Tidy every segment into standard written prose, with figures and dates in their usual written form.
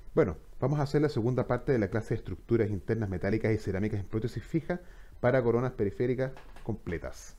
Bueno, vamos a hacer la segunda parte de la clase de estructuras internas metálicas y cerámicas en prótesis fija para coronas periféricas completas.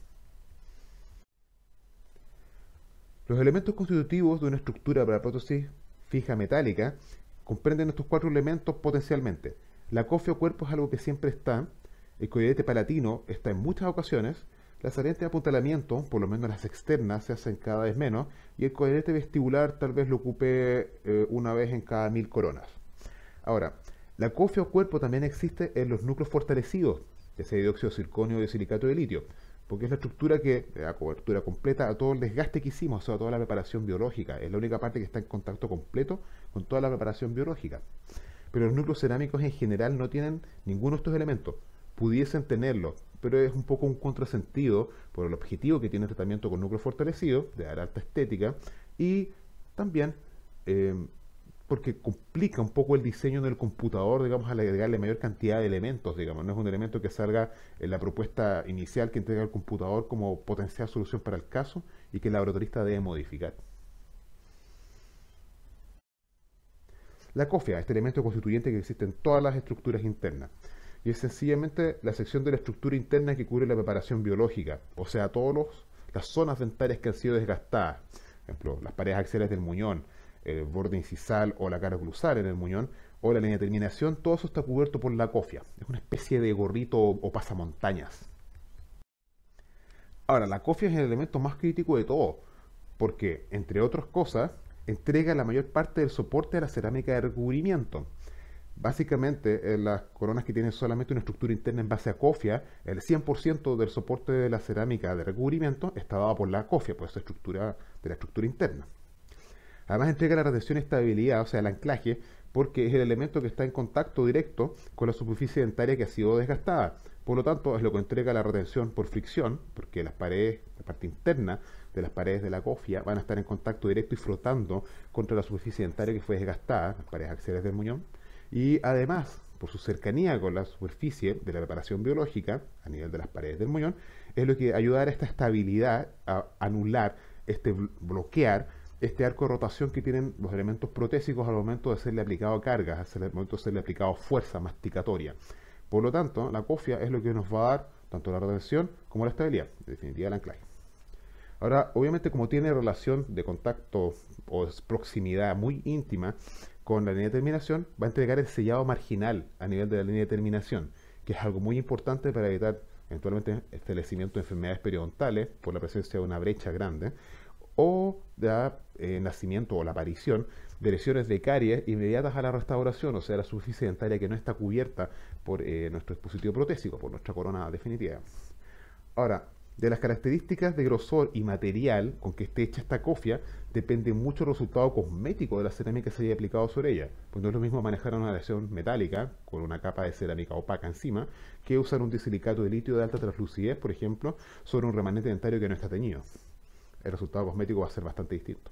Los elementos constitutivos de una estructura para prótesis fija metálica comprenden estos cuatro elementos potencialmente. La cofia o cuerpo es algo que siempre está, el coherente palatino está en muchas ocasiones, las salientes de apuntalamiento, por lo menos las externas, se hacen cada vez menos, y el coherente vestibular tal vez lo ocupe una vez en cada 1000 coronas. Ahora, la cofia o cuerpo también existe en los núcleos fortalecidos, ya sea de dióxido de circonio o de silicato de litio, porque es la estructura que da cobertura completa a todo el desgaste que hicimos, o sea, a toda la preparación biológica. Es la única parte que está en contacto completo con toda la preparación biológica. Pero los núcleos cerámicos en general no tienen ninguno de estos elementos. Pudiesen tenerlo, pero es un poco un contrasentido por el objetivo que tiene el tratamiento con núcleo fortalecido, de dar alta estética, y también eh, porque complica un poco el diseño del computador, digamos, al agregarle mayor cantidad de elementos, digamos. No es un elemento que salga en la propuesta inicial que entrega el computador como potencial solución para el caso y que el laboratorista debe modificar. La cofia, este elemento constituyente que existe en todas las estructuras internas. Y es sencillamente la sección de la estructura interna que cubre la preparación biológica, o sea, todas las zonas dentarias que han sido desgastadas. Por ejemplo, las paredes axiales del muñón, el borde incisal o la cara cruzal en el muñón, o la línea de terminación, todo eso está cubierto por la cofia. Es una especie de gorrito o pasamontañas. Ahora, la cofia es el elemento más crítico de todo, porque, entre otras cosas, entrega la mayor parte del soporte a la cerámica de recubrimiento. Básicamente, en las coronas que tienen solamente una estructura interna en base a cofia, el 100% del soporte de la cerámica de recubrimiento está dado por la cofia, por esa estructura de la estructura interna. Además entrega la retención y estabilidad, o sea, el anclaje, porque es el elemento que está en contacto directo con la superficie dentaria que ha sido desgastada. Por lo tanto, es lo que entrega la retención por fricción, porque las paredes, la parte interna de las paredes de la cofia van a estar en contacto directo y frotando contra la superficie dentaria que fue desgastada, las paredes axiales del muñón. Y además, por su cercanía con la superficie de la preparación biológica, a nivel de las paredes del muñón, es lo que ayuda a esta estabilidad, a anular, bloquear este arco de rotación que tienen los elementos protésicos al momento de serle aplicado cargas, al momento de serle aplicado fuerza masticatoria. Por lo tanto, la cofia es lo que nos va a dar tanto la retención como la estabilidad, en definitiva el anclaje. Ahora, obviamente como tiene relación de contacto o proximidad muy íntima con la línea de terminación, va a entregar el sellado marginal a nivel de la línea de terminación, que es algo muy importante para evitar eventualmente el establecimiento de enfermedades periodontales por la presencia de una brecha grande, o de nacimiento o la aparición de lesiones de caries inmediatas a la restauración, o sea, la superficie dentaria que no está cubierta por nuestro dispositivo protésico, por nuestra corona definitiva. Ahora, de las características de grosor y material con que esté hecha esta cofia, depende mucho el resultado cosmético de la cerámica que se haya aplicado sobre ella. Pues no es lo mismo manejar una aleación metálica con una capa de cerámica opaca encima que usar un disilicato de litio de alta translucidez, por ejemplo, sobre un remanente dentario que no está teñido. El resultado cosmético va a ser bastante distinto.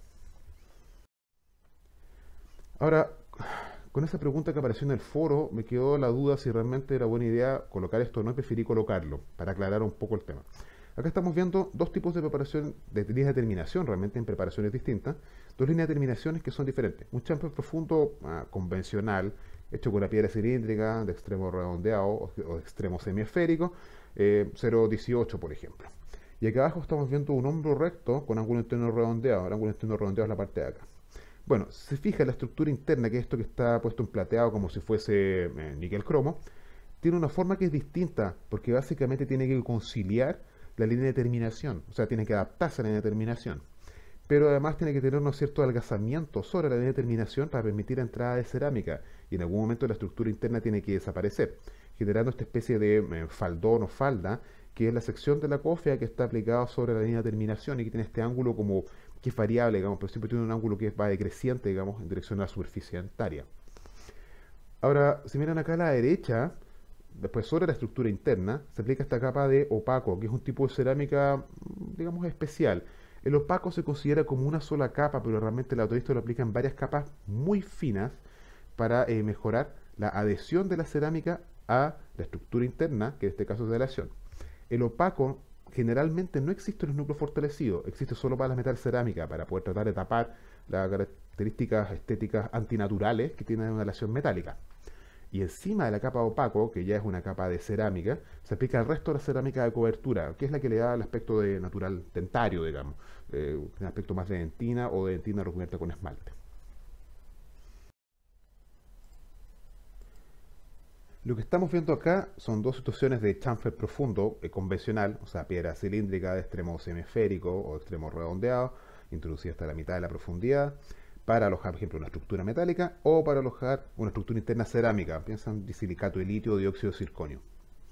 Ahora, con esa pregunta que apareció en el foro, me quedó la duda si realmente era buena idea colocar esto o no, y preferí colocarlo, para aclarar un poco el tema. Acá estamos viendo dos tipos de preparación, de líneas de terminación, realmente en preparaciones distintas, dos líneas de terminaciones que son diferentes. Un chamfer profundo convencional, hecho con la piedra cilíndrica, de extremo redondeado o de extremo semiesférico, 0,18 por ejemplo. Y acá abajo estamos viendo un hombro recto con ángulo interno redondeado. El ángulo interno redondeado es la parte de acá. Bueno, si se fija en la estructura interna, que es esto que está puesto en plateado como si fuese níquel cromo, tiene una forma que es distinta, porque básicamente tiene que conciliar la línea de terminación, o sea, tiene que adaptarse a la línea de terminación. Pero además tiene que tener un cierto adelgazamiento sobre la línea de terminación para permitir la entrada de cerámica, y en algún momento la estructura interna tiene que desaparecer, generando esta especie de faldón o falda, que es la sección de la cofia que está aplicada sobre la línea de terminación y que tiene este ángulo como que es variable, digamos, pero siempre tiene un ángulo que va decreciente, digamos, en dirección a la superficie dentaria. Ahora, si miran acá a la derecha, después sobre la estructura interna, se aplica esta capa de opaco, que es un tipo de cerámica, digamos, especial. El opaco se considera como una sola capa, pero realmente el autorista lo aplica en varias capas muy finas para mejorar la adhesión de la cerámica a la estructura interna, que en este caso es de aleación. El opaco generalmente no existe en los núcleos fortalecidos, existe solo para la metal cerámica, para poder tratar de tapar la características estéticas antinaturales que tiene una aleación metálica. Y encima de la capa opaco, que ya es una capa de cerámica, se aplica el resto de la cerámica de cobertura, que es la que le da el aspecto de natural dentario, digamos, un aspecto más de dentina o de dentina recubierta con esmalte. Lo que estamos viendo acá son dos situaciones de chamfer profundo convencional, o sea, piedra cilíndrica de extremo semisférico o extremo redondeado, introducida hasta la mitad de la profundidad, para alojar, por ejemplo, una estructura metálica o para alojar una estructura interna cerámica, piensan disilicato de litio o dióxido de circonio.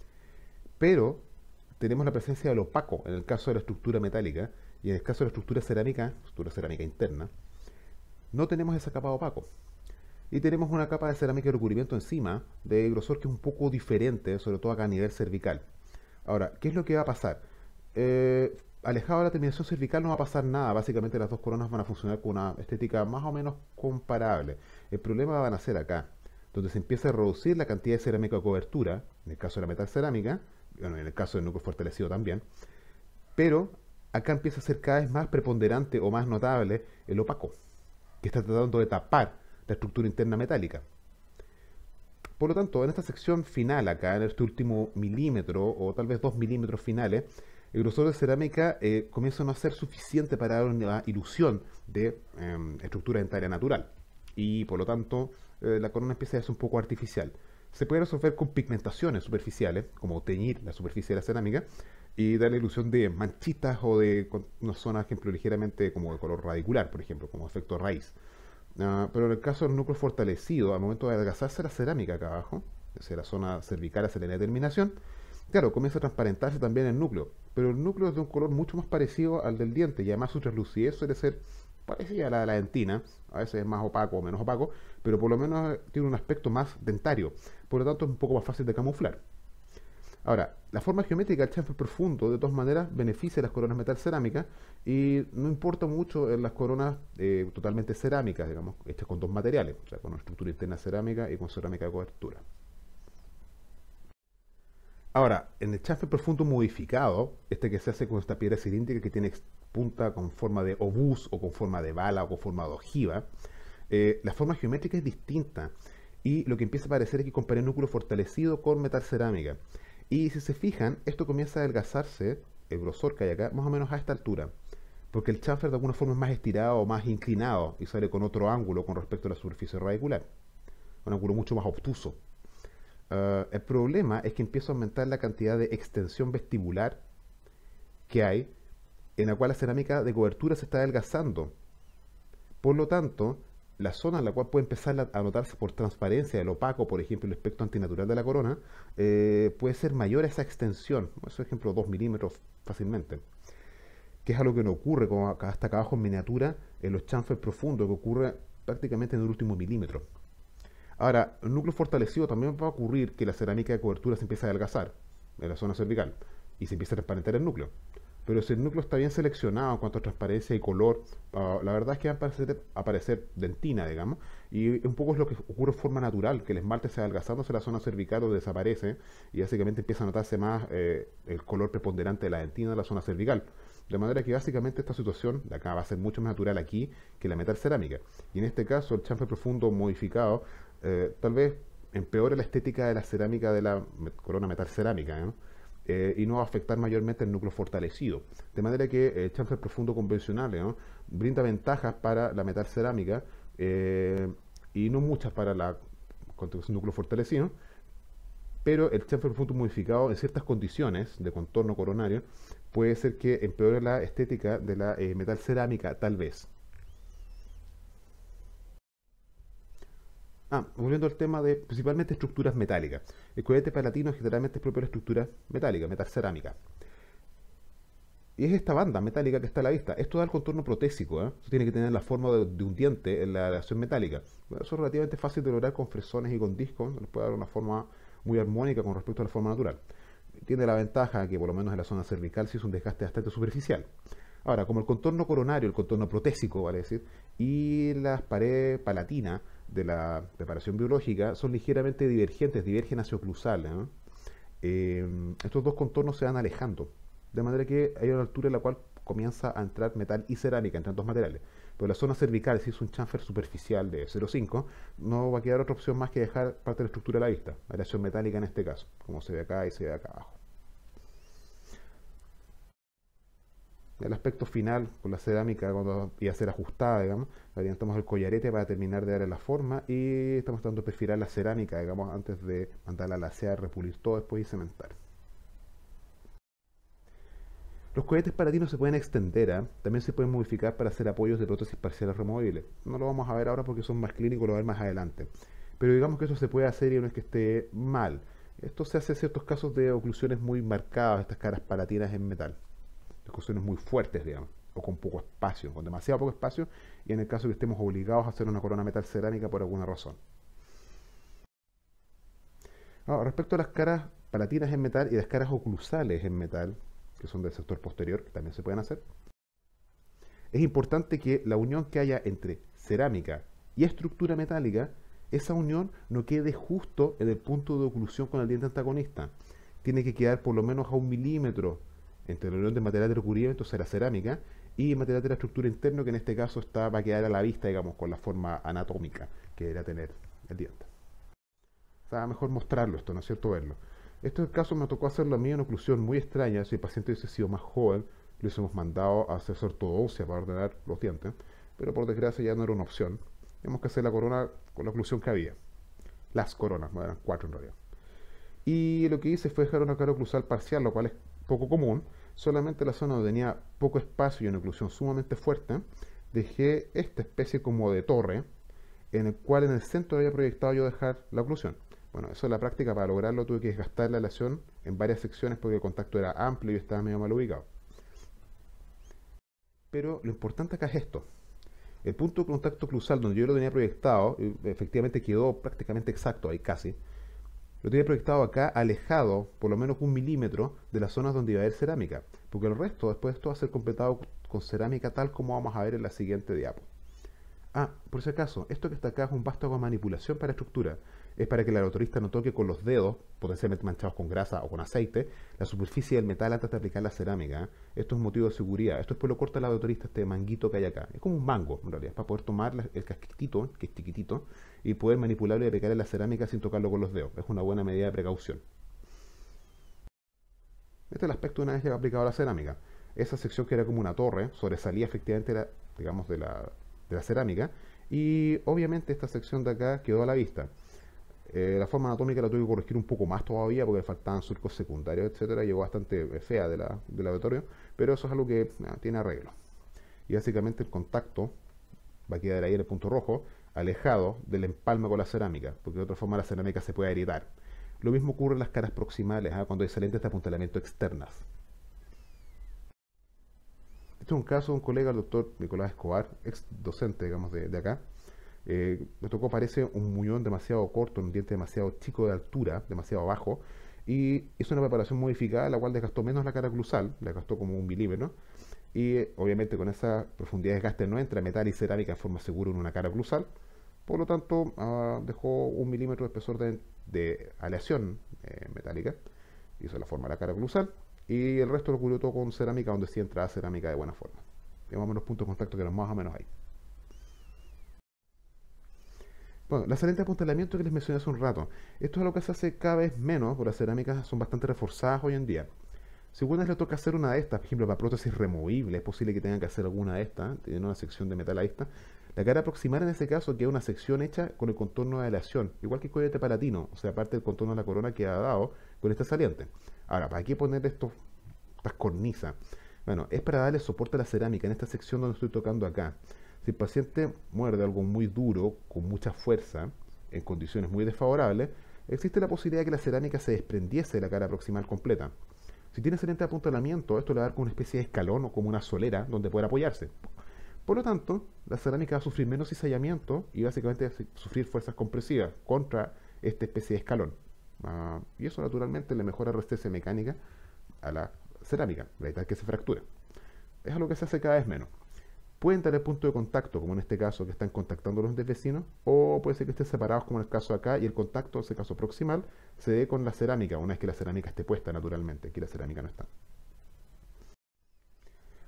Pero tenemos la presencia del opaco en el caso de la estructura metálica y en el caso de la estructura cerámica interna, no tenemos esa capa de opaco. Y tenemos una capa de cerámica de recubrimiento encima, de grosor que es un poco diferente, sobre todo acá a nivel cervical. Ahora, ¿qué es lo que va a pasar? Alejado de la terminación cervical no va a pasar nada. Básicamente las dos coronas van a funcionar con una estética más o menos comparable. El problema va a nacer acá, donde se empieza a reducir la cantidad de cerámica de cobertura, en el caso de la metal cerámica, bueno, en el caso del núcleo fortalecido también, pero acá empieza a ser cada vez más preponderante o más notable el opaco, que está tratando de tapar la estructura interna metálica. Por lo tanto, en esta sección final acá, en este último milímetro o tal vez 2 milímetros finales, el grosor de cerámica comienza a no ser suficiente para dar una ilusión de estructura dentaria natural. Y por lo tanto, la corona empieza a ser un poco artificial. Se puede resolver con pigmentaciones superficiales, como teñir la superficie de la cerámica, y dar la ilusión de manchitas o de una zona, por ejemplo, ligeramente como de color radicular, por ejemplo, como efecto raíz. Pero en el caso del núcleo fortalecido, al momento de adelgazarse la cerámica acá abajo, o sea, la zona cervical hacia la terminación, claro, comienza a transparentarse también el núcleo, pero el núcleo es de un color mucho más parecido al del diente y además su translucidez suele ser parecida a la de la dentina, a veces es más opaco o menos opaco, pero por lo menos tiene un aspecto más dentario, por lo tanto es un poco más fácil de camuflar. Ahora, la forma geométrica del chamfer profundo, de todas maneras, beneficia a las coronas metal cerámicas y no importa mucho en las coronas totalmente cerámicas, digamos, hechas con dos materiales, o sea, con una estructura interna cerámica y con cerámica de cobertura. Ahora, en el chamfer profundo modificado, este que se hace con esta piedra cilíndrica que tiene punta con forma de obús o con forma de bala o con forma de ojiva, la forma geométrica es distinta y lo que empieza a aparecer es que compara el núcleo fortalecido con metal cerámica. Y si se fijan, esto comienza a adelgazarse, el grosor que hay acá, más o menos a esta altura, porque el chamfer de alguna forma es más estirado o más inclinado y sale con otro ángulo con respecto a la superficie radicular, un ángulo mucho más obtuso. El problema es que empieza a aumentar la cantidad de extensión vestibular que hay, en la cual la cerámica de cobertura se está adelgazando. Por lo tanto, la zona en la cual puede empezar a notarse por transparencia el opaco, por ejemplo, el aspecto antinatural de la corona, puede ser mayor a esa extensión, por ejemplo, 2 milímetros fácilmente, que es algo que no ocurre como hasta acá abajo en miniatura en los chamfers profundos, que ocurre prácticamente en el último milímetro. Ahora, el núcleo fortalecido también va a ocurrir que la cerámica de cobertura se empieza a adelgazar en la zona cervical y se empieza a transparentar el núcleo. Pero si el núcleo está bien seleccionado en cuanto a transparencia y color, la verdad es que va a aparecer dentina, digamos, y un poco es lo que ocurre en forma natural, que el esmalte se adelgazándose la zona cervical o desaparece y básicamente empieza a notarse más el color preponderante de la dentina de la zona cervical. De manera que básicamente esta situación de acá va a ser mucho más natural aquí que la metal cerámica. Y en este caso el chamfer profundo modificado tal vez empeore la estética de la cerámica de la corona metal cerámica, ¿no? Y no va a afectar mayormente el núcleo fortalecido. De manera que el chamfer profundo convencional, ¿no?, brinda ventajas para la metal cerámica y no muchas para la construcción núcleo fortalecido, pero el chamfer profundo modificado en ciertas condiciones de contorno coronario puede ser que empeore la estética de la metal cerámica, tal vez. Volviendo al tema de principalmente estructuras metálicas. El colete palatino generalmente es propio de estructura metálica, metal cerámica. Y es esta banda metálica que está a la vista. Esto da el contorno protésico, ¿eh? Eso tiene que tener la forma de un diente en la aleación metálica. Bueno, eso es relativamente fácil de lograr con fresones y con discos. Les puede dar una forma muy armónica con respecto a la forma natural. Tiene la ventaja que por lo menos en la zona cervical sí es un desgaste bastante superficial. Ahora, como el contorno coronario, el contorno protésico, vale decir, y las paredes palatinas de la preparación biológica son ligeramente divergentes, divergen hacia oclusales, ¿no? Estos dos contornos se van alejando, de manera que hay una altura en la cual comienza a entrar metal y cerámica, entran dos materiales. Pero la zona cervical, si es un chamfer superficial de 0,5, no va a quedar otra opción más que dejar parte de la estructura a la vista, aleación metálica en este caso, como se ve acá y se ve acá abajo. El aspecto final con la cerámica, cuando iba a ser ajustada, digamos, orientamos el collarete para terminar de darle la forma y estamos tratando de perfilar la cerámica, digamos, antes de mandarla a lasear, repulir todo después y cementar. Los cohetes palatinos se pueden extender, ¿eh? También se pueden modificar para hacer apoyos de prótesis parciales removibles. No lo vamos a ver ahora porque son más clínicos, lo voy a ver más adelante. Pero digamos que eso se puede hacer y no es que esté mal. Esto se hace en ciertos casos de oclusiones muy marcadas, estas caras palatinas en metal. Oclusiones muy fuertes, digamos, o con poco espacio, con demasiado poco espacio, y en el caso que estemos obligados a hacer una corona metal cerámica por alguna razón. Ahora, respecto a las caras palatinas en metal y las caras oclusales en metal, que son del sector posterior, que también se pueden hacer, es importante que la unión que haya entre cerámica y estructura metálica, esa unión no quede justo en el punto de oclusión con el diente antagonista. Tiene que quedar por lo menos a 1 milímetro entre la unión de material de recubrimiento, o sea, la cerámica, y material de la estructura interna, que en este caso va a quedar a la vista, digamos, con la forma anatómica que debería tener el diente. O sea, mejor mostrarlo esto, ¿no es cierto? Verlo. Este caso me tocó hacerlo a mí en una oclusión muy extraña. Si el paciente hubiese sido más joven, le hubiésemos mandado a hacer ortodoncia para ordenar los dientes, pero por desgracia ya no era una opción. Teníamos que hacer la corona con la oclusión que había. Las coronas, no eran 4 en realidad. Y lo que hice fue dejar una cara oclusal parcial, lo cual es poco común. Solamente la zona donde tenía poco espacio y una oclusión sumamente fuerte, dejé esta especie como de torre, en el cual en el centro había proyectado yo dejar la oclusión. Bueno, eso en la práctica, para lograrlo tuve que desgastar la aleación en varias secciones porque el contacto era amplio y estaba medio mal ubicado. Pero lo importante acá es esto. El punto de contacto oclusal donde yo lo tenía proyectado, efectivamente quedó prácticamente exacto ahí casi. Lo tenía proyectado acá, alejado por lo menos 1 milímetro de las zonas donde iba a haber cerámica. Porque el resto, después de esto, va a ser completado con cerámica tal como vamos a ver en la siguiente diapo. Ah, por si acaso, esto que está acá es un vástago de manipulación para estructura. Es para que el aerotorista no toque con los dedos, potencialmente manchados con grasa o con aceite, la superficie del metal antes de aplicar la cerámica, ¿eh? Esto es motivo de seguridad. Esto después lo corta el aerotorista, este manguito que hay acá. Es como un mango, en realidad, para poder tomar el casquitito, que es chiquitito, y poder manipularlo y aplicar en la cerámica sin tocarlo con los dedos. Es una buena medida de precaución. Este es el aspecto una vez que ha aplicado la cerámica. Esa sección que era como una torre sobresalía efectivamente, digamos, de la cerámica, y obviamente esta sección de acá quedó a la vista. La forma anatómica la tuve que corregir un poco más todavía porque faltaban surcos secundarios, etcétera. Llegó bastante fea del laboratorio, pero eso es algo que tiene arreglo. Y básicamente el contacto va a quedar ahí en el punto rojo, alejado del empalme con la cerámica, porque de otra forma la cerámica se puede agrietar. Lo mismo ocurre en las caras proximales, cuando hay salientes de apuntalamiento externas. Este es un caso de un colega, el doctor Nicolás Escobar, ex docente, digamos, de acá. Me tocó, parece, un muñón demasiado corto, un diente demasiado chico de altura, demasiado bajo, y hizo una preparación modificada, la cual desgastó menos la cara oclusal, la desgastó como 1 milímetro, y obviamente con esa profundidad de desgaste no entra metal y cerámica en forma segura en una cara oclusal, por lo tanto dejó 1 milímetro de espesor de aleación metálica, hizo la forma de la cara oclusal, y el resto lo cubrió todo con cerámica, donde sí entraba cerámica de buena forma. Digamos los puntos de contacto que eran más o menos ahí. Bueno, la saliente de apuntalamiento que les mencioné hace un rato. Esto es algo que se hace cada vez menos, porque las cerámicas son bastante reforzadas hoy en día. Si a alguna vez le toca hacer una de estas, por ejemplo, para prótesis removibles, es posible que tengan que hacer alguna de estas, teniendo una sección de metal a esta. La cara proximal en ese caso queda una sección hecha con el contorno de aleación, igual que el cohete palatino, o sea, aparte del contorno de la corona queda dado con esta saliente. Ahora, ¿para qué poner estas cornisas? Bueno, es para darle soporte a la cerámica en esta sección donde estoy tocando acá. Si el paciente muerde algo muy duro, con mucha fuerza, en condiciones muy desfavorables, existe la posibilidad de que la cerámica se desprendiese de la cara proximal completa. Si tiene excelente apuntalamiento, esto le va a dar como una especie de escalón o como una solera donde poder apoyarse. Por lo tanto, la cerámica va a sufrir menos cizallamiento y básicamente va a sufrir fuerzas compresivas contra esta especie de escalón. Y eso naturalmente le mejora resistencia mecánica a la cerámica, para evitar que se fracture. Es algo que se hace cada vez menos. Pueden tener punto de contacto, como en este caso que están contactando los vecinos, o puede ser que estén separados, como en el caso de acá, y el contacto, en ese caso proximal, se dé con la cerámica, una vez que la cerámica esté puesta naturalmente. Aquí la cerámica no está.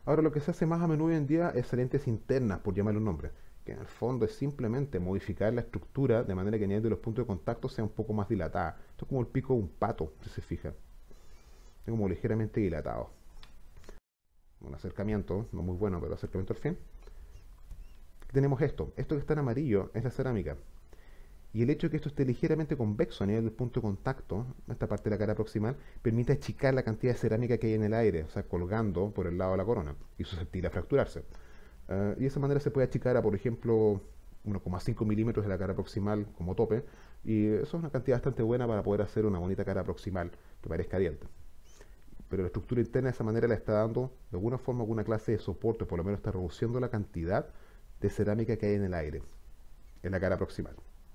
Ahora, lo que se hace más a menudo hoy en día es salientes internas, por llamarle un nombre, que en el fondo es simplemente modificar la estructura de manera que el nivel de los puntos de contacto sea un poco más dilatada. Esto es como el pico de un pato, si se fijan. Es como ligeramente dilatado. Un acercamiento, no muy bueno, pero acercamiento al fin. Tenemos esto que está en amarillo es la cerámica. Y el hecho de que esto esté ligeramente convexo a nivel del punto de contacto, esta parte de la cara proximal, permite achicar la cantidad de cerámica que hay en el aire, o sea, colgando por el lado de la corona y susceptible a fracturarse. Y de esa manera se puede achicar a, por ejemplo, 1,5 milímetros de la cara proximal como tope, y eso es una cantidad bastante buena para poder hacer una bonita cara proximal que parezca diente. Pero la estructura interna de esa manera le está dando de alguna forma alguna clase de soporte, por lo menos está reduciendo la cantidad de cerámica que hay en el aire, en la cara proximal.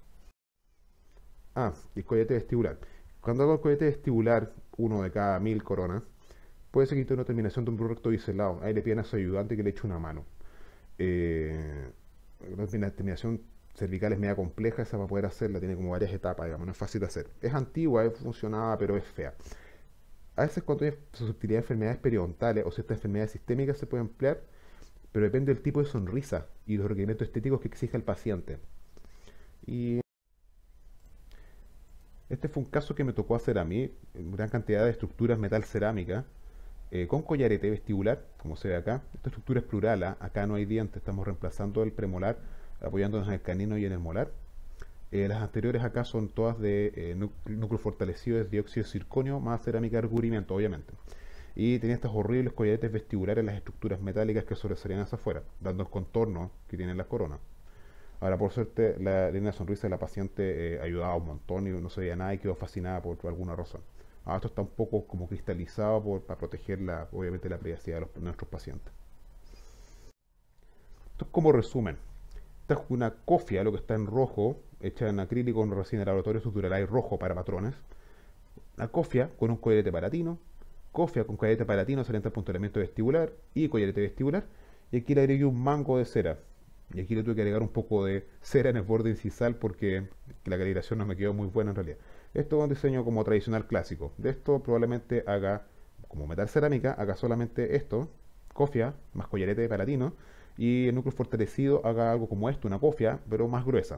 Ah, y el collete vestibular. Cuando hago el collete vestibular, uno de cada 1000 coronas, puede ser que tenga una terminación de un recto biselado. Ahí le piden a su ayudante que le eche una mano. Eh, la terminación cervical es media compleja, esa para poder hacerla tiene como varias etapas, digamos, no es fácil de hacer. Es antigua, es funcionada, pero es fea. A veces cuando hay susceptibilidad de enfermedades periodontales o ciertas enfermedades sistémicas se puede emplear, pero depende del tipo de sonrisa y los requerimientos estéticos que exija el paciente. Y este fue un caso que me tocó hacer a mí, en gran cantidad de estructuras metal cerámica, con collarete vestibular, como se ve acá. Esta estructura es plural, ¿ah? Acá no hay dientes, estamos reemplazando el premolar, apoyándonos en el canino y en el molar. Las anteriores acá son todas de núcleo fortalecido de dióxido de circonio más cerámica de recubrimiento, obviamente. Y tenía estos horribles collaretes vestibulares en las estructuras metálicas que sobresalían hacia afuera, dando el contorno que tienen las coronas. Ahora, por suerte, la línea de sonrisa de la paciente ayudaba un montón y no se veía nada y quedó fascinada por alguna razón. Ahora, esto está un poco como cristalizado para proteger obviamente la privacidad de nuestros pacientes. Esto es como resumen. Esta es una cofia, lo que está en rojo, hecha en acrílico con resina de laboratorio estructural rojo para patrones. La cofia con un collarete palatino, cofia con collarete palatino saliente al puntelamiento vestibular y collarete vestibular. Y aquí le agregué un mango de cera. Y aquí le tuve que agregar un poco de cera en el borde incisal porque la calibración no me quedó muy buena en realidad. Esto es un diseño como tradicional clásico. De esto probablemente haga, como metal cerámica, haga solamente esto, cofia más collarete de palatino, y el núcleo fortalecido haga algo como esto, una cofia, pero más gruesa.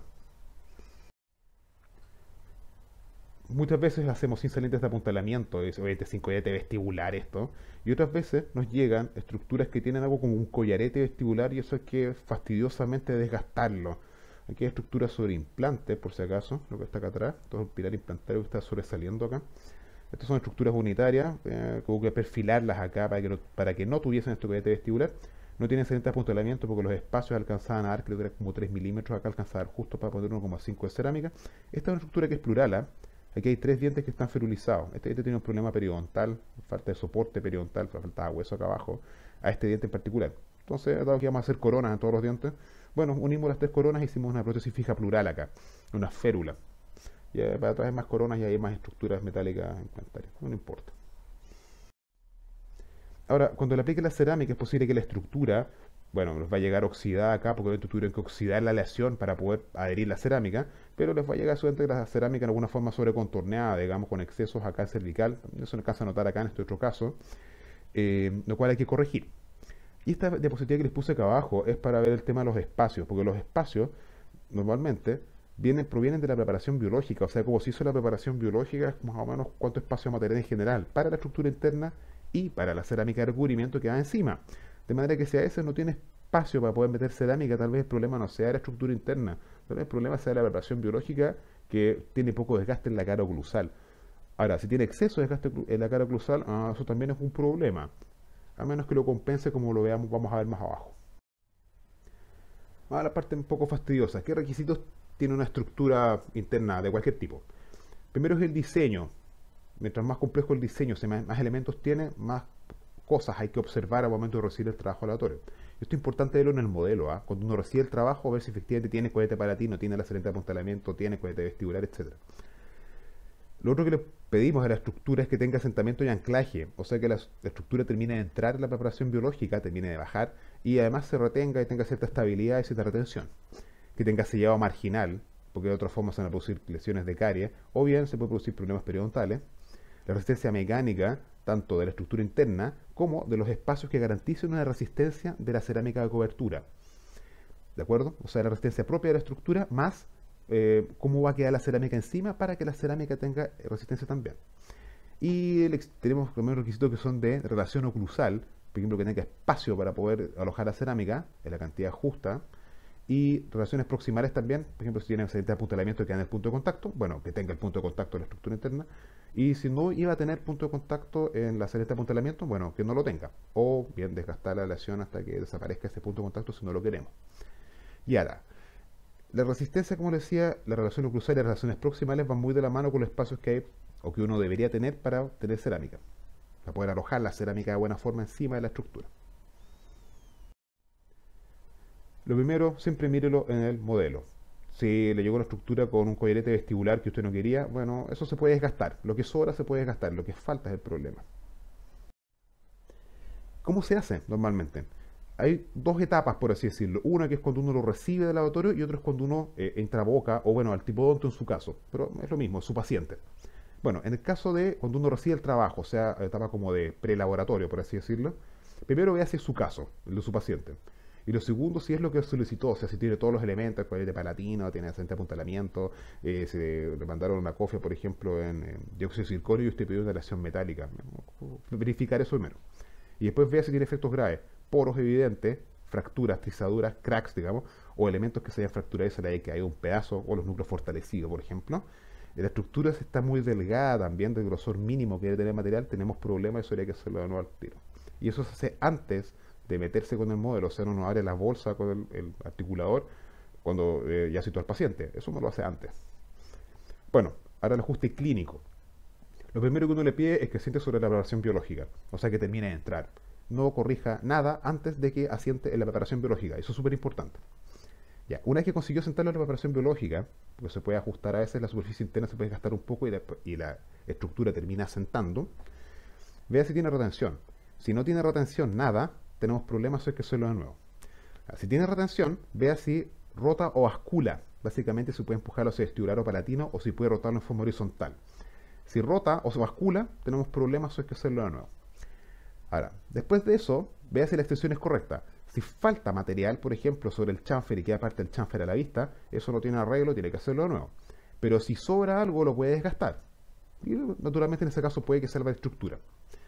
Muchas veces hacemos sin salientes de apuntalamiento, obviamente sin collarete vestibular esto, y otras veces nos llegan estructuras que tienen algo como un collarete vestibular y eso hay que fastidiosamente desgastarlo. Aquí hay estructuras sobre implantes, por si acaso, lo que está acá atrás, todo el pilar implantario que está sobresaliendo acá. Estas son estructuras unitarias, hubo que perfilarlas acá para que no tuviesen este collarete vestibular. No tienen salientes de apuntalamiento porque los espacios alcanzaban a dar, creo que era como 3 milímetros, acá alcanzaban justo para poner 1,5 de cerámica. Esta es una estructura que es plural, ¿eh? Aquí hay 3 dientes que están ferulizados. Este diente tiene un problema periodontal, falta de soporte periodontal, faltaba hueso acá abajo, a este diente en particular. Entonces, dado que vamos a hacer coronas en todos los dientes, bueno, unimos las 3 coronas y hicimos una prótesis fija plural acá, una férula. Y para traer más coronas y hay más estructuras metálicas implantarias, no importa. Ahora, cuando le aplique la cerámica es posible que la estructura, bueno, les va a llegar oxidada acá porque obviamente tuvieron que oxidar la aleación para poder adherir la cerámica, pero les va a llegar solamente la cerámica en alguna forma sobrecontorneada, digamos, con excesos acá cervical, eso no alcanza a notar acá en este otro caso, lo cual hay que corregir. Y esta diapositiva que les puse acá abajo es para ver el tema de los espacios, porque los espacios normalmente provienen de la preparación biológica, o sea, como se hizo la preparación biológica, es más o menos cuánto espacio material en general para la estructura interna y para la cerámica de recubrimiento que va encima. De manera que si a veces no tiene espacio para poder meter cerámica, tal vez el problema no sea la estructura interna, tal vez el problema sea la preparación biológica que tiene poco desgaste en la cara oclusal. Ahora, si tiene exceso de desgaste en la cara oclusal, eso también es un problema, a menos que lo compense como lo veamos, vamos a ver más abajo. Ahora la parte un poco fastidiosa, ¿qué requisitos tiene una estructura interna de cualquier tipo? Primero es el diseño. Mientras más complejo el diseño, más elementos tiene, más cosas hay que observar al momento de recibir el trabajo aleatorio. Esto es importante verlo en el modelo, ¿ah? Cuando uno recibe el trabajo, a ver si efectivamente tiene collarete palatino, tiene la saliente de apuntalamiento, tiene collarete vestibular, etc. Lo otro que le pedimos a la estructura es que tenga asentamiento y anclaje, o sea que la estructura termine de entrar en la preparación biológica, termine de bajar y además se retenga y tenga cierta estabilidad y cierta retención. Que tenga sellado marginal, porque de otra forma se van a producir lesiones de caries, o bien se puede producir problemas periodontales. La resistencia mecánica, tanto de la estructura interna como de los espacios que garanticen una resistencia de la cerámica de cobertura. ¿De acuerdo? O sea, la resistencia propia de la estructura más cómo va a quedar la cerámica encima para que la cerámica tenga resistencia también. Y tenemos también requisitos que son de relación oclusal, por ejemplo, que tenga espacio para poder alojar la cerámica en la cantidad justa. Y relaciones proximales también, por ejemplo, si tiene excelente apuntalamiento que queda en el punto de contacto, bueno, que tenga el punto de contacto en la estructura interna. Y si no iba a tener punto de contacto en la celeste de apuntalamiento, bueno, que no lo tenga. O bien desgastar la aleación hasta que desaparezca ese punto de contacto si no lo queremos. Y ahora, la resistencia, como les decía, la relación oclusal y las relaciones proximales van muy de la mano con los espacios que hay o que uno debería tener para tener cerámica, para poder alojar la cerámica de buena forma encima de la estructura. Lo primero, siempre mírelo en el modelo. Si le llegó una estructura con un collarete vestibular que usted no quería, bueno, eso se puede desgastar. Lo que sobra se puede desgastar, lo que falta es el problema. ¿Cómo se hace normalmente? Hay dos etapas, por así decirlo. Una que es cuando uno lo recibe del laboratorio y otra es cuando uno entra a boca, o bueno, al tipodonto en su caso. Pero es lo mismo, es su paciente. Bueno, en el caso de cuando uno recibe el trabajo, o sea, etapa como de prelaboratorio, por así decirlo, primero vea si es su caso, el de su paciente. Y lo segundo, si es lo que solicitó, o sea, si tiene todos los elementos, el colete palatino, tiene accidente de apuntalamiento, si le mandaron una cofia, por ejemplo, en dióxido de circonio y usted pidió una aleación metálica. Verificar eso primero. Y después vea si tiene efectos graves, poros evidentes, fracturas, trizaduras, cracks, digamos, o elementos que se hayan fracturado y se le haya caído un pedazo, o los núcleos fortalecidos, por ejemplo. La estructura está muy delgada también, del grosor mínimo que debe tener el material, tenemos problemas y eso habría que hacerlo de nuevo al tiro. Y eso se hace antes de meterse con el modelo, o sea, uno abre la bolsa con el articulador cuando ya citó al paciente, eso uno lo hace antes. Bueno, ahora el ajuste clínico. Lo primero que uno le pide es que asiente sobre la preparación biológica, o sea, que termine de entrar. No corrija nada antes de que asiente en la preparación biológica, eso es súper importante. Ya, una vez que consiguió sentarlo en la preparación biológica, pues se puede ajustar a veces, la superficie interna se puede gastar un poco y la estructura termina asentando. Vea si tiene retención. Si no tiene retención, nada, tenemos problemas, eso hay que hacerlo de nuevo. Si tiene retención, vea si rota o bascula. Básicamente si puede empujarlo hacia vestibular o palatino o si puede rotarlo en forma horizontal. Si rota o se bascula, tenemos problemas, eso hay que hacerlo de nuevo. Ahora, después de eso, vea si la extensión es correcta. Si falta material, por ejemplo, sobre el chamfer y queda parte del chamfer a la vista, eso no tiene arreglo, tiene que hacerlo de nuevo. Pero si sobra algo, lo puede desgastar. Y naturalmente en ese caso puede que salva la estructura.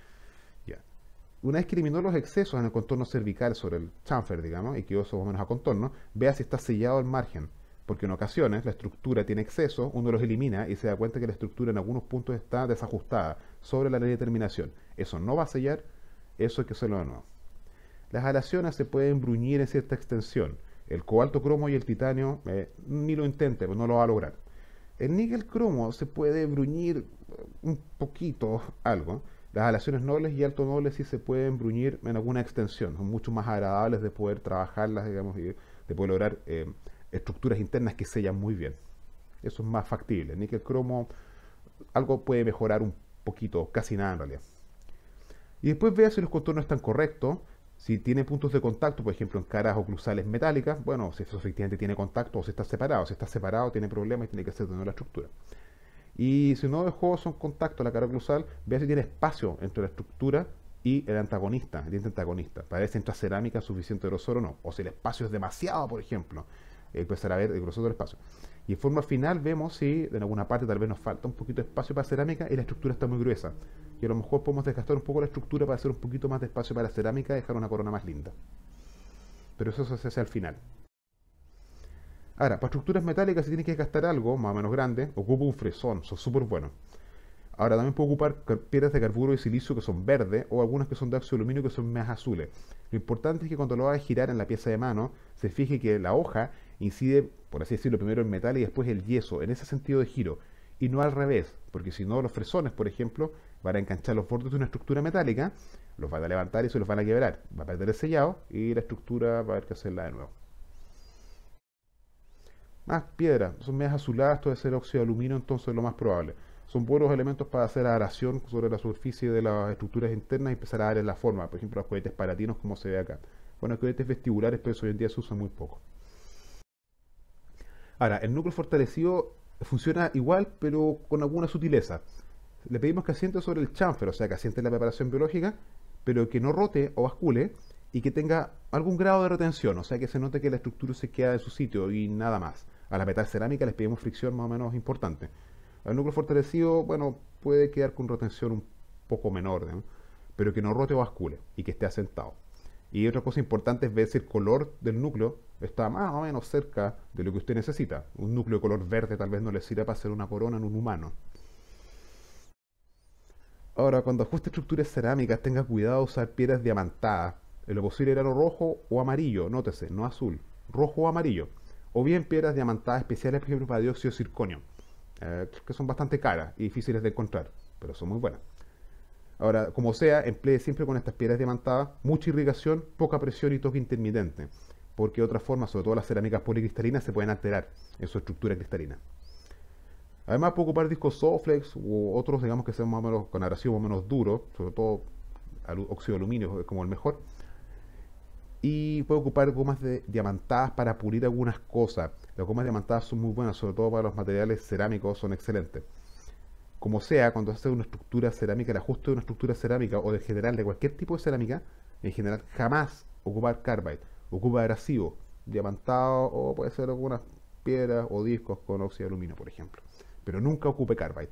Ya. Una vez que eliminó los excesos en el contorno cervical sobre el chamfer, digamos, y quedó eso más o menos a contorno, vea si está sellado el margen. Porque en ocasiones la estructura tiene excesos, uno los elimina y se da cuenta que la estructura en algunos puntos está desajustada sobre la línea de terminación. Eso no va a sellar, eso hay que hacerlo de nuevo. Las aleaciones se pueden bruñir en cierta extensión. El cobalto cromo y el titanio ni lo intente, pues no lo va a lograr. El níquel cromo se puede bruñir un poquito, algo. Las aleaciones nobles y alto nobles sí se pueden bruñir en alguna extensión. Son mucho más agradables de poder trabajarlas, digamos, y de poder lograr estructuras internas que sellan muy bien. Eso es más factible. El níquel cromo algo puede mejorar un poquito, casi nada en realidad. Y después vea si los contornos están correctos. Si tiene puntos de contacto, por ejemplo, en caras oclusales metálicas, bueno, si eso efectivamente tiene contacto o si está separado. Si está separado, tiene problemas y tiene que hacer de nuevo la estructura. Y si no dejó son contacto la cara oclusal, vea si tiene espacio entre la estructura y el antagonista, el diente antagonista, para ver si entra cerámica suficiente grosor o no. O si el espacio es demasiado, por ejemplo, empezar a ver el grosor del espacio. Y en forma final vemos si en alguna parte tal vez nos falta un poquito de espacio para cerámica y la estructura está muy gruesa. Y a lo mejor podemos desgastar un poco la estructura para hacer un poquito más de espacio para la cerámica y dejar una corona más linda. Pero eso se hace al final. Ahora, para estructuras metálicas, si tiene que desgastar algo más o menos grande, ocupa un fresón, son súper buenos. Ahora también puedo ocupar piedras de carburo de silicio que son verdes o algunas que son de óxido de aluminio que son más azules. Lo importante es que cuando lo haga girar en la pieza de mano, se fije que la hoja incide, por así decirlo, primero el metal y después el yeso, en ese sentido de giro, y no al revés, porque si no los fresones, por ejemplo, van a enganchar los bordes de una estructura metálica, los van a levantar y se los van a quebrar, va a perder el sellado y la estructura va a haber que hacerla de nuevo. Más piedra, son medias azuladas, todo ser óxido de aluminio, entonces lo más probable. Son buenos elementos para hacer aración sobre la superficie de las estructuras internas y empezar a darle la forma. Por ejemplo, los cohetes palatinos, como se ve acá. Bueno, cohetes vestibulares, pero eso hoy en día se usa muy poco. Ahora, el núcleo fortalecido funciona igual, pero con alguna sutileza. Le pedimos que asiente sobre el chamfer, o sea, que asiente en la preparación biológica, pero que no rote o bascule y que tenga algún grado de retención, o sea que se note que la estructura se queda en su sitio y nada más. A la metal cerámica les pedimos fricción más o menos importante. Al núcleo fortalecido, bueno, puede quedar con retención un poco menor, ¿no? Pero que no rote o bascule y que esté asentado. Y otra cosa importante es ver si el color del núcleo está más o menos cerca de lo que usted necesita. Un núcleo de color verde tal vez no le sirva para hacer una corona en un humano. Ahora, cuando ajuste estructuras cerámicas, tenga cuidado de usar piedras diamantadas. En lo posible grano rojo o amarillo, nótese, no azul, rojo o amarillo. O bien piedras diamantadas especiales, por ejemplo, para dióxido de circonio, que son bastante caras y difíciles de encontrar, pero son muy buenas. Ahora, como sea, emplee siempre con estas piedras diamantadas mucha irrigación, poca presión y toque intermitente, porque de otra forma, sobre todo las cerámicas policristalinas, se pueden alterar en su estructura cristalina. Además, puede ocupar discos Soflex u otros, digamos, que sean más o menos con abrasivo más o menos duro, sobre todo óxido de aluminio es como el mejor. Y puede ocupar gomas diamantadas para pulir algunas cosas. Las gomas diamantadas son muy buenas, sobre todo para los materiales cerámicos, son excelentes. Como sea, cuando se hace una estructura cerámica, el ajuste de una estructura cerámica o de general de cualquier tipo de cerámica, en general jamás ocupar carbide, ocupa abrasivo, diamantado o puede ser algunas piedras o discos con óxido de aluminio, por ejemplo. Pero nunca ocupe carbide.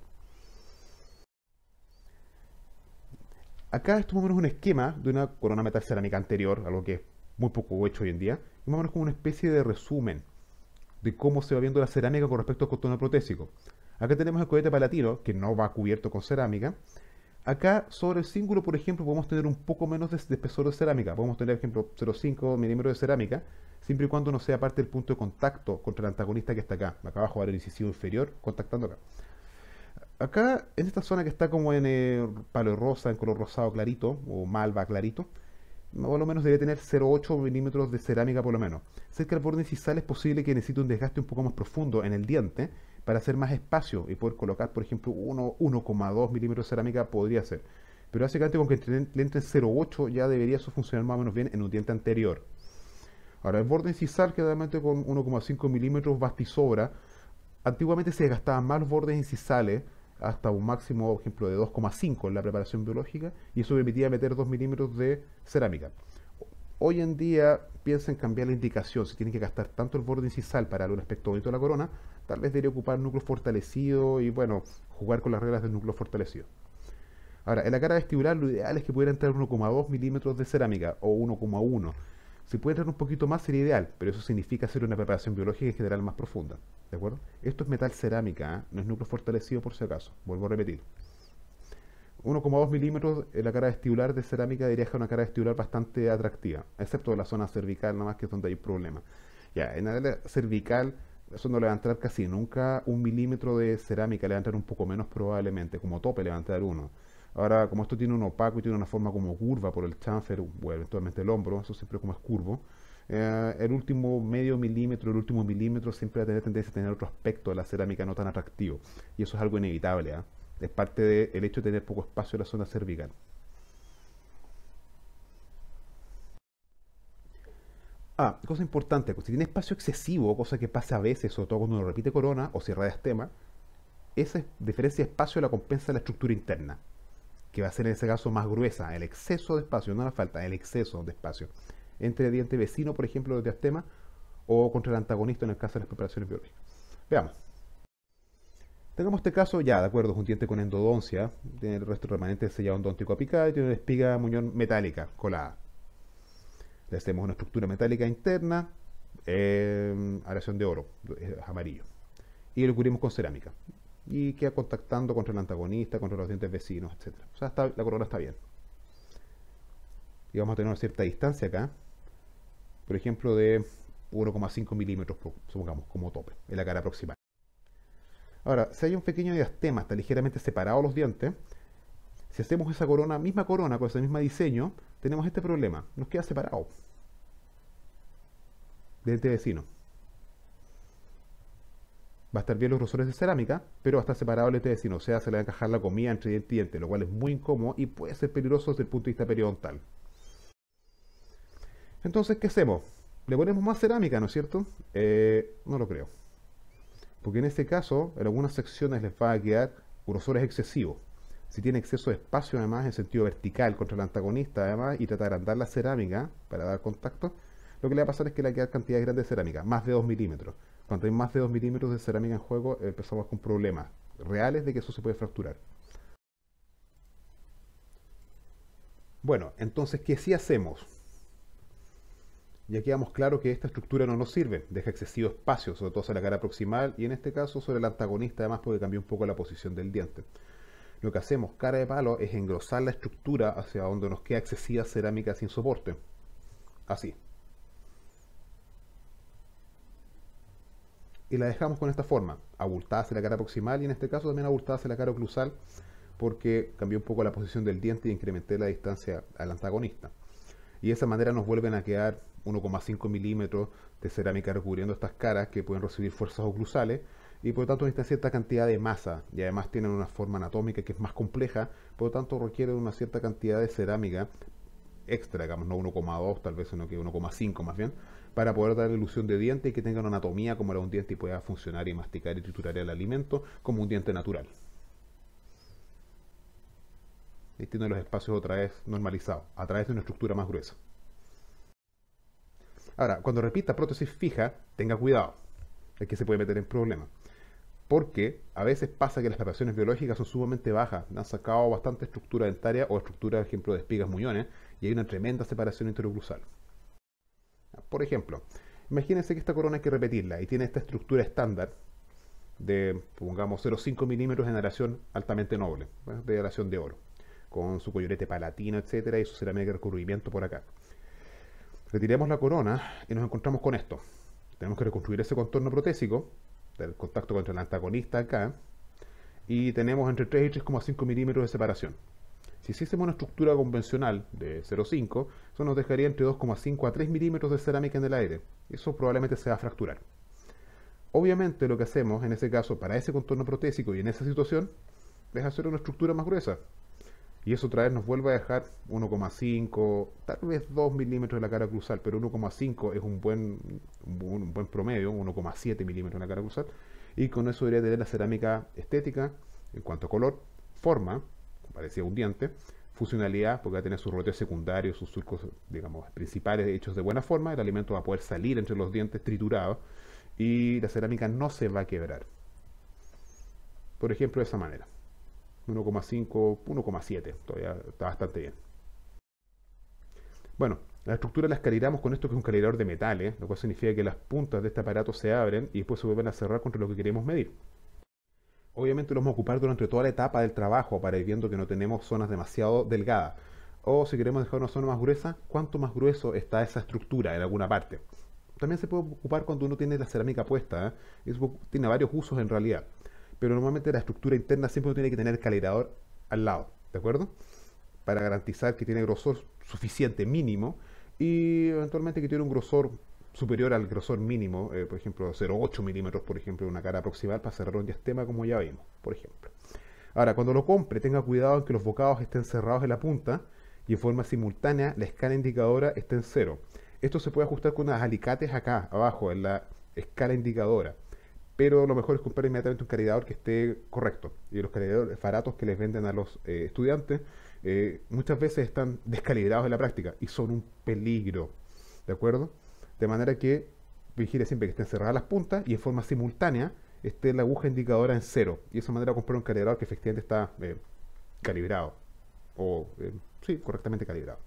Acá esto más o menos es un esquema de una corona metal cerámica anterior, algo que es muy poco hecho hoy en día, y más o menos como una especie de resumen de cómo se va viendo la cerámica con respecto al contorno protésico. Acá tenemos el cohete palatino, que no va cubierto con cerámica. Acá, sobre el cíngulo, por ejemplo, podemos tener un poco menos de espesor de cerámica. Podemos tener, por ejemplo, 0,5 milímetros de cerámica, siempre y cuando no sea parte del punto de contacto contra el antagonista que está acá. Acá abajo va el incisivo inferior, contactando acá. Acá, en esta zona que está como en palo rosa, en color rosado clarito, o malva clarito, más o menos debe tener 0,8 milímetros de cerámica por lo menos. Cerca del borde incisal es posible que necesite un desgaste un poco más profundo en el diente para hacer más espacio y poder colocar, por ejemplo, 1,2 milímetros de cerámica podría ser. Pero básicamente con que le entre 0,8 ya debería eso funcionar más o menos bien en un diente anterior. Ahora, el borde incisal, que realmente con 1,5 milímetros basta y sobra. Antiguamente se desgastaban más los bordes incisales hasta un máximo, por ejemplo, de 2,5 en la preparación biológica, y eso permitía meter 2 milímetros de cerámica. Hoy en día piensa en cambiar la indicación. Si tienen que gastar tanto el borde incisal para un aspecto bonito de la corona, tal vez debería ocupar núcleo fortalecido y, bueno, jugar con las reglas del núcleo fortalecido. Ahora, en la cara vestibular lo ideal es que pudiera entrar 1,2 milímetros de cerámica o 1,1. Si puede entrar un poquito más sería ideal, pero eso significa hacer una preparación biológica en general más profunda. ¿De acuerdo? Esto es metal cerámica, ¿eh? No es núcleo fortalecido por si acaso. Vuelvo a repetir. 1,2 milímetros en la cara vestibular de cerámica debería dejar una cara vestibular bastante atractiva, excepto en la zona cervical, nada más que es donde hay problema. Ya, en la área cervical, eso no le va a entrar casi nunca 1 milímetro de cerámica, le va a entrar un poco menos probablemente, como tope le va a entrar uno. Ahora, como esto tiene un opaco y tiene una forma como curva por el chamfer o eventualmente el hombro, eso siempre como es curvo, el último medio milímetro, el último milímetro siempre va a tener tendencia a tener otro aspecto de la cerámica no tan atractivo. Y eso es algo inevitable, ¿eh? Es parte del hecho de tener poco espacio en la zona cervical. Ah, cosa importante, si tiene espacio excesivo, cosa que pasa a veces, sobre todo cuando uno repite corona o cierra diastema, esa diferencia de espacio la compensa la estructura interna, que va a ser en ese caso más gruesa, el exceso de espacio, no la falta, el exceso de espacio, entre el diente vecino, por ejemplo, del diastema, o contra el antagonista en el caso de las preparaciones biológicas. Veamos. Tengamos este caso, ya, de acuerdo, es un diente con endodoncia, tiene el resto remanente sellado endodóntico apical y tiene una espiga muñón metálica colada. Le hacemos una estructura metálica interna, aleación de oro, es amarillo, y lo cubrimos con cerámica. Y queda contactando contra el antagonista, contra los dientes vecinos, etc. O sea, la corona está bien. Y vamos a tener una cierta distancia acá, por ejemplo, de 1,5 milímetros, supongamos, como tope, en la cara proximal. Ahora, si hay un pequeño diastema, está ligeramente separado los dientes, si hacemos esa corona, misma corona, con ese mismo diseño, tenemos este problema, nos queda separado. Diente vecino. Va a estar bien los grosores de cerámica, pero va a estar separado el diente vecino, o sea, se le va a encajar la comida entre diente y diente, lo cual es muy incómodo y puede ser peligroso desde el punto de vista periodontal. Entonces, ¿qué hacemos? ¿Le ponemos más cerámica, no es cierto? No lo creo. Porque en este caso, en algunas secciones les va a quedar grosores excesivos. Si tiene exceso de espacio además en sentido vertical contra el antagonista además y trata de agrandar la cerámica para dar contacto, lo que le va a pasar es que le va a quedar cantidades grandes de cerámica, más de 2 milímetros. Cuando hay más de 2 milímetros de cerámica en juego, empezamos con problemas reales de que eso se puede fracturar. Bueno, entonces, ¿qué sí hacemos? Ya quedamos claro que esta estructura no nos sirve, deja excesivo espacio, sobre todo sobre la cara proximal y en este caso sobre el antagonista además porque cambia un poco la posición del diente. Lo que hacemos, cara de palo, es engrosar la estructura hacia donde nos queda excesiva cerámica sin soporte. Así. Y la dejamos con esta forma, abultada hacia la cara proximal y en este caso también abultada hacia la cara oclusal porque cambió un poco la posición del diente y incrementé la distancia al antagonista. Y de esa manera nos vuelven a quedar 1,5 milímetros de cerámica recubriendo estas caras que pueden recibir fuerzas oclusales y por lo tanto necesitan cierta cantidad de masa y además tienen una forma anatómica que es más compleja, por lo tanto requieren una cierta cantidad de cerámica extra, digamos, no 1,2 tal vez, sino que 1,5 más bien, para poder dar la ilusión de diente y que tenga una anatomía como la de un diente y pueda funcionar y masticar y triturar el alimento como un diente natural. Y tiene los espacios otra vez normalizados, a través de una estructura más gruesa. Ahora, cuando repita prótesis fija, tenga cuidado, es que se puede meter en problemas. Porque a veces pasa que las preparaciones biológicas son sumamente bajas, han sacado bastante estructura dentaria o estructura, por ejemplo, de espigas muñones, y hay una tremenda separación interoclusal. Por ejemplo, imagínense que esta corona hay que repetirla y tiene esta estructura estándar de, pongamos, 0,5 milímetros de generación altamente noble, de generación de oro, con su coyorete palatino, etcétera, y su cerámica de recubrimiento por acá. Retiremos la corona y nos encontramos con esto. Tenemos que reconstruir ese contorno protésico del contacto contra el antagonista acá y tenemos entre 3 y 3,5 milímetros de separación. Si hiciésemos una estructura convencional de 0,5, eso nos dejaría entre 2,5 a 3 milímetros de cerámica en el aire. Eso probablemente se va a fracturar. Obviamente lo que hacemos en ese caso para ese contorno protésico y en esa situación es hacer una estructura más gruesa. Y eso otra vez nos vuelve a dejar 1,5, tal vez 2 milímetros de la cara cruzal, pero 1,5 es un buen promedio, 1,7 milímetros en la cara cruzal. Y con eso debería tener la cerámica estética, en cuanto a color, forma, parecía un diente, funcionalidad, porque va a tener sus rodeos secundarios, sus surcos, digamos, principales hechos de buena forma, el alimento va a poder salir entre los dientes triturados y la cerámica no se va a quebrar. Por ejemplo, de esa manera. 1,5, 1,7, todavía está bastante bien. Bueno, la estructura la escaliramos con esto que es un calibrador de metales, lo cual significa que las puntas de este aparato se abren y después se vuelven a cerrar contra lo que queremos medir. Obviamente lo vamos a ocupar durante toda la etapa del trabajo para ir viendo que no tenemos zonas demasiado delgadas. O si queremos dejar una zona más gruesa, ¿cuánto más grueso está esa estructura en alguna parte? También se puede ocupar cuando uno tiene la cerámica puesta, Eso tiene varios usos en realidad. Pero normalmente la estructura interna siempre uno tiene que tener el calibrador al lado, ¿de acuerdo? Para garantizar que tiene grosor suficiente mínimo y eventualmente que tiene un grosor superior al grosor mínimo, por ejemplo 0,8 milímetros, por ejemplo, una cara proximal para cerrar un diastema como ya vimos, por ejemplo. Ahora, cuando lo compre, tenga cuidado en que los bocados estén cerrados en la punta y en forma simultánea la escala indicadora esté en cero. Esto se puede ajustar con unos alicates acá, abajo, en la escala indicadora. Pero lo mejor es comprar inmediatamente un calibrador que esté correcto. Y los calibradores baratos que les venden a los estudiantes muchas veces están descalibrados en la práctica y son un peligro. ¿De acuerdo? De manera que vigile siempre que estén cerradas las puntas y en forma simultánea esté la aguja indicadora en cero. Y de esa manera comprar un calibrador que efectivamente está calibrado. O, sí, correctamente calibrado.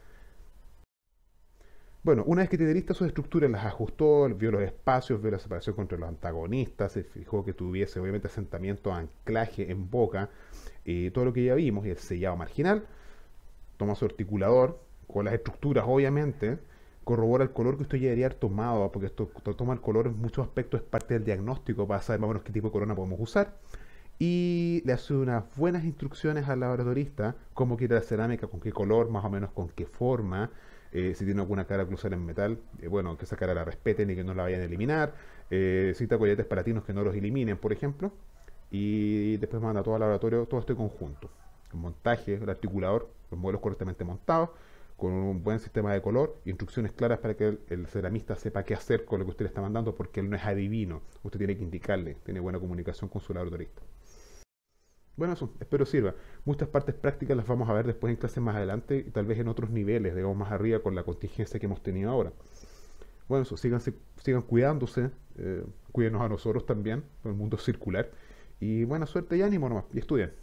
Bueno, una vez que tiene listas sus estructuras, las ajustó, vio los espacios, vio la separación contra los antagonistas, se fijó que tuviese obviamente asentamiento, anclaje en boca, todo lo que ya vimos, y el sellado marginal, toma su articulador, con las estructuras obviamente, corrobora el color que usted ya debería haber tomado, porque esto toma el color en muchos aspectos, es parte del diagnóstico para saber más o menos qué tipo de corona podemos usar. Y le hace unas buenas instrucciones al laboratorista, cómo quiere la cerámica, con qué color, más o menos con qué forma, si tiene alguna cara cruzada en metal, bueno, que esa cara la respeten y que no la vayan a eliminar, cita collares palatinos que no los eliminen, por ejemplo, y después manda todo al laboratorio, todo este conjunto. El montaje, el articulador, los modelos correctamente montados, con un buen sistema de color, instrucciones claras para que el ceramista sepa qué hacer con lo que usted le está mandando, porque él no es adivino, usted tiene que indicarle, tiene buena comunicación con su laboratorista. Bueno, eso, espero sirva. Muchas partes prácticas las vamos a ver después en clases más adelante y tal vez en otros niveles, digamos más arriba con la contingencia que hemos tenido ahora. Bueno, eso, sigan cuidándose, cuídenos a nosotros también, el mundo es circular. Y buena suerte y ánimo nomás, y estudien.